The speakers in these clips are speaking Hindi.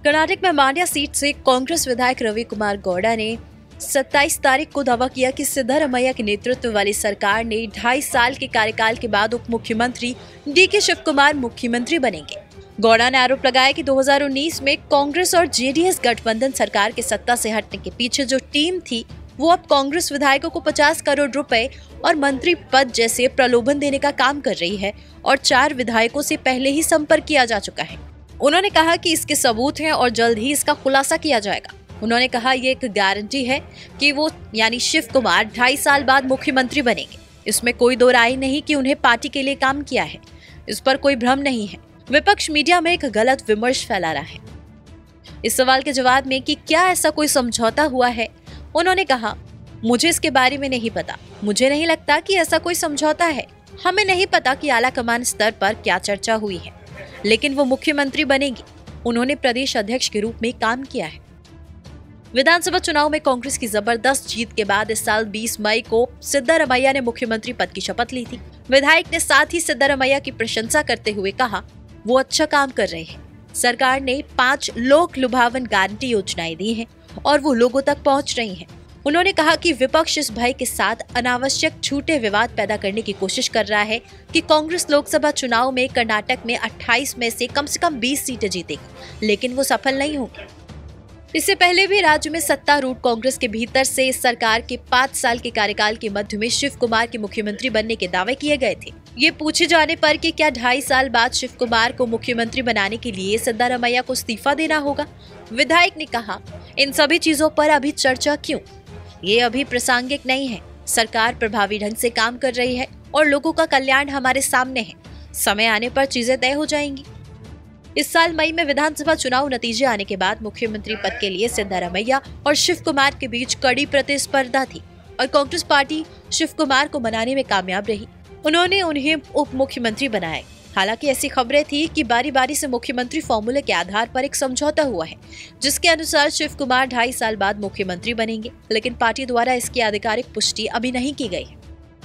कर्नाटक में मांड्या सीट से कांग्रेस विधायक रवि कुमार गौड़ा ने 27 तारीख को दावा किया कि सिद्धरामैया के नेतृत्व वाली सरकार ने 2.5 साल के कार्यकाल के बाद उप मुख्यमंत्री डीके शिव कुमार मुख्यमंत्री बनेंगे। गौड़ा ने आरोप लगाया कि 2019 में कांग्रेस और जेडीएस गठबंधन सरकार के सत्ता से हटने के पीछे जो टीम थी वो अब कांग्रेस विधायकों को 50 करोड़ रुपए और मंत्री पद जैसे प्रलोभन देने का काम कर रही है और 4 विधायकों से पहले ही संपर्क किया जा चुका है। उन्होंने कहा कि इसके सबूत हैं और जल्द ही इसका खुलासा किया जाएगा। उन्होंने कहा ये एक गारंटी है कि वो यानी शिव कुमार 2.5 साल बाद मुख्यमंत्री बनेंगे। इसमें कोई दो राय नहीं कि उन्हें पार्टी के लिए काम किया है, इस पर कोई भ्रम नहीं है। विपक्ष मीडिया में एक गलत विमर्श फैला रहा है। इस सवाल के जवाब में कि क्या ऐसा कोई समझौता हुआ है, उन्होंने कहा मुझे इसके बारे में नहीं पता। मुझे नहीं लगता कि ऐसा कोई समझौता है। हमें नहीं पता कि आला कमान स्तर पर क्या चर्चा हुई है, लेकिन वो मुख्यमंत्री बनेगी। उन्होंने प्रदेश अध्यक्ष के रूप में काम किया है। विधानसभा चुनाव में कांग्रेस की जबरदस्त जीत के बाद इस साल 20 मई को सिद्धरामैया ने मुख्यमंत्री पद की शपथ ली थी। विधायक ने साथ ही सिद्धरामैया की प्रशंसा करते हुए कहा वो अच्छा काम कर रहे हैं। सरकार ने 5 लोक लुभावन गारंटी योजनाएं दी हैं और वो लोगों तक पहुंच रही हैं। उन्होंने कहा कि विपक्ष इस भय के साथ अनावश्यक झूठे विवाद पैदा करने की कोशिश कर रहा है कि कांग्रेस लोकसभा चुनाव में कर्नाटक में 28 में से कम 20 सीटें जीतेगी, लेकिन वो सफल नहीं होंगी। इससे पहले भी राज्य में सत्तारूढ़ कांग्रेस के भीतर से इस सरकार के 5 साल के कार्यकाल के मध्य में शिव कुमार के मुख्यमंत्री बनने के दावे किए गए थे। ये पूछे जाने पर कि क्या 2.5 साल बाद शिव कुमार को मुख्यमंत्री बनाने के लिए सिद्धरामैया को इस्तीफा देना होगा, विधायक ने कहा इन सभी चीजों पर अभी चर्चा क्यों, ये अभी प्रासंगिक नहीं है। सरकार प्रभावी ढंग से काम कर रही है और लोगों का कल्याण हमारे सामने है। समय आने पर चीजें तय हो जाएंगी। इस साल मई में विधानसभा चुनाव नतीजे आने के बाद मुख्यमंत्री पद के लिए सिद्धरामैया और शिव कुमार के बीच कड़ी प्रतिस्पर्धा थी और कांग्रेस पार्टी शिव कुमार को मनाने में कामयाब रही। उन्होंने उन्हें उप मुख्यमंत्री बनाया। हालांकि ऐसी खबरें थी कि बारी बारी से मुख्यमंत्री फॉर्मूले के आधार पर एक समझौता हुआ है, जिसके अनुसार शिव कुमार 2.5 साल बाद मुख्यमंत्री बनेंगे, लेकिन पार्टी द्वारा इसकी आधिकारिक पुष्टि अभी नहीं की गई है।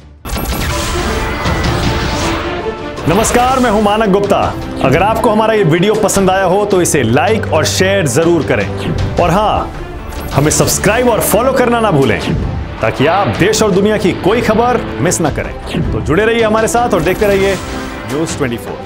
नमस्कार, मैं हूं मानक गुप्ता। अगर आपको हमारा ये वीडियो पसंद आया हो तो इसे लाइक और शेयर जरूर करें और हाँ, हमें सब्सक्राइब और फॉलो करना ना भूलें ताकि आप देश और दुनिया की कोई खबर मिस ना करें। तो जुड़े रहिए हमारे साथ और देखते रहिए न्यूज़ 24।